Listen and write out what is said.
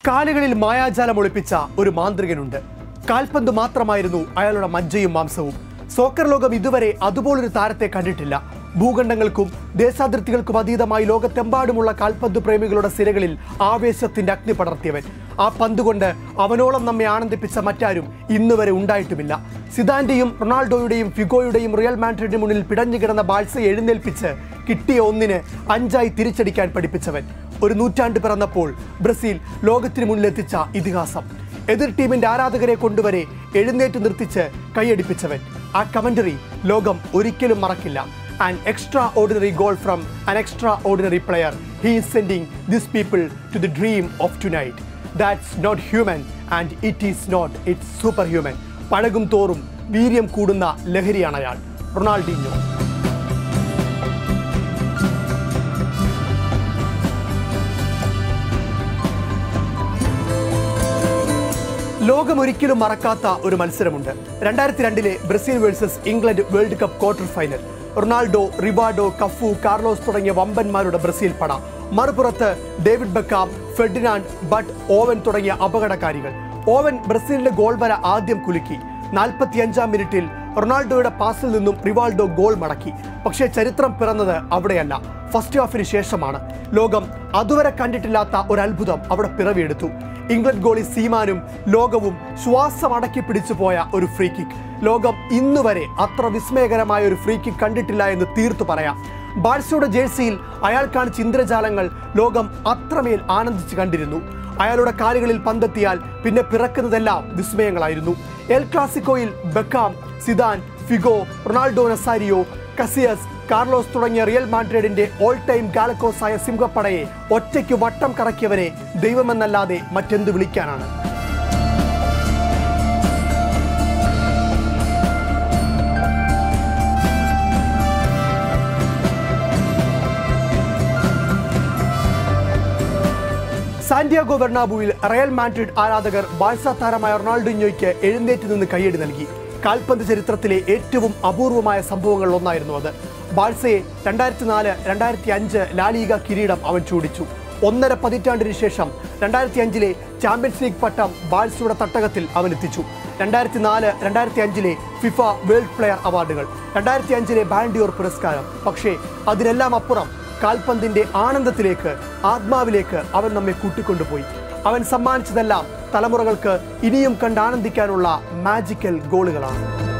കാലുകളിൽ മായാജാലം ഒളിപ്പിച്ച ഒരു മാന്ത്രികനുണ്ട്. കാൽപന്ത് മാത്രമായിരുന്നു അയാളുടെ മജ്ജയും മാംസവും. സോക്കർ ലോകം ഇതുവരെ അതുപോലൊരു താരത്തെ കണ്ടിട്ടില്ല. ഭൂഖണ്ഡങ്ങൾക്കും ദേശാതിർത്തികൾക്കും അതീതമായി ലോകത്തെമ്പാടുമുള്ള കാൽപന്ത് പ്രേമികളുടെ സിരകളിൽ ആവേശത്തിന്റെ അഗ്നി പടർത്തിയവൻ. ആ പന്തുകൊണ്ട് അവനോളം നമ്മെ ആനന്ദിപ്പിച്ച മറ്റാരും ഇന്നുവരെ ഉണ്ടായിട്ടുമില്ല. സിദാന്റെയും റൊണാൾഡോയുടെയും ഫിഗോയുടെയും റിയൽ മാഡ്രിഡിന് മുന്നിൽ പിടഞ്ഞുകിടന്ന ബാഴ്സയെ എഴുന്നേൽപ്പിച്ച് കിട്ടിയ ഒന്നിന് 5 തിരിച്ചടിക്കാൻ പഠിപ്പിച്ചവൻ. ഒരു നൂറ്റാണ്ട് പിറന്നപ്പോൾ ബ്രസീൽ ലോകത്തിന് മുന്നിലെത്തിച്ച ഇതിഹാസം. എതിർ ടീമിന്റെ ആരാധകരെ കൊണ്ടുവരെ എഴുന്നേറ്റ് നിർത്തിച്ച് കൈയടിപ്പിച്ചവൻ. ആ കമന്ററി ലോകം ഒരിക്കലും മറക്കില്ല. An extraordinary goal from an extraordinary player. He is sending these people to the dream of tonight. That's not human and it is not. It's superhuman. പഴകും തോറും വീര്യം കൂടുന്ന ലഹരിയാണ് അയാൾ, റൊണാൾഡിഞ്ഞോ. ലോകം ഒരിക്കലും മറക്കാത്ത ഒരു മത്സരമുണ്ട്. 2002 Brazil versus England world cup quarter final. Ronaldo, Rivaldo, Cafu, Carlos തുടങ്ങിയ വമ്പന്മാരുടെ ബ്രസീൽ പട. മറുപുറത്ത് David Beckham, Ferdinand, Butt, Owen തുടങ്ങിയ അപകടകാരികൾ. ഓവൻ ബ്രസീലിന്റെ ഗോൾ വര ആദ്യം കുലുക്കി. 45-ാം മിനിറ്റിൽ റൊണാൾഡോയുടെ പാസിൽ നിന്നും റിവാൾഡോ ഗോൾ മടക്കി. പക്ഷേ ചരിത്രം പിറന്നത് അവിടെയല്ല, ഫസ്റ്റ് ഹാഫിന് ശേഷമാണ്. ലോകം അതുവരെ കണ്ടിട്ടില്ലാത്ത ഒരു അത്ഭുതം അവിടെ പിറവിയെടുത്തു. ഇംഗ്ലണ്ട് ഗോളി സീമാനും ലോകവും ശ്വാസം അടക്കി പിടിച്ചു പോയ ഒരു ഫ്രീ കിക്ക്. ലോകം ഇന്നുവരെ അത്ര വിസ്മയകരമായ ഒരു ഫ്രീ കിക്ക് കണ്ടിട്ടില്ല എന്ന് തീർത്തു പറയാം. ബാഴ്സയുടെ ജേഴ്സിയിൽ അയാൾ കാണിച്ച ഇന്ദ്രജാലങ്ങൾ ലോകം അത്രമേൽ ആനന്ദിച്ച് കണ്ടിരുന്നു. അയാളുടെ കാലുകളിൽ പന്തെത്തിയാൽ പിന്നെ പിറക്കുന്നതെല്ലാം വിസ്മയങ്ങളായിരുന്നു. എൽ ക്ലാസിക്കോയിൽ Beckham, Zidane, Figo, Ronaldo Nazario, Casillas, Carlos തുടങ്ങിയ റിയൽ മാഡ്രിഡിന്റെ ഓൾ ടൈം ഗാലക്കോസായ സിംഹപ്പടയെ ഒറ്റയ്ക്ക് വട്ടം കറക്കിയവരെ ദൈവമെന്നല്ലാതെ മറ്റെന്ത് വിളിക്കാനാണ്? സാന്റിയാഗോ ബെർണാബുവിൽ റയൽ മാഡ്രിഡ് ആരാധകർ ബാഴ്സ താരമായ റൊണാൾഡിഞ്ഞോയ്ക്ക് എഴുന്നേറ്റ് നിന്ന് കൈയടി നൽകി. കാൽപന്ത് ചരിത്രത്തിലെ ഏറ്റവും അപൂർവമായ സംഭവങ്ങളിൽ ഒന്നായിരുന്നു അത്. ബാഴ്സയെ 2004-2005 ലാലിഗ കിരീടം അവൻ ചൂടിച്ചു. 1.5 പതിറ്റാണ്ടിന് ശേഷം 2005 ചാമ്പ്യൻസ് ലീഗ് പട്ടം ബാഴ്സയുടെ തട്ടകത്തിൽ അവൻ എത്തിച്ചു. 2004-2005 ഫിഫ വേൾഡ് പ്ലെയർ അവാർഡുകൾ, 2005 ബാലൻഡിയോർ പുരസ്കാരം. പക്ഷേ അതിനെല്ലാം അപ്പുറം കാൽപന്തിന്റെ ആനന്ദത്തിലേക്ക്, ആത്മാവിലേക്ക് അവൻ നമ്മെ കൂട്ടിക്കൊണ്ടുപോയി. അവൻ സമ്മാനിച്ചതെല്ലാം തലമുറകൾക്ക് ഇനിയും കണ്ടാനന്ദിക്കാനുള്ള മാജിക്കൽ ഗോളുകളാണ്.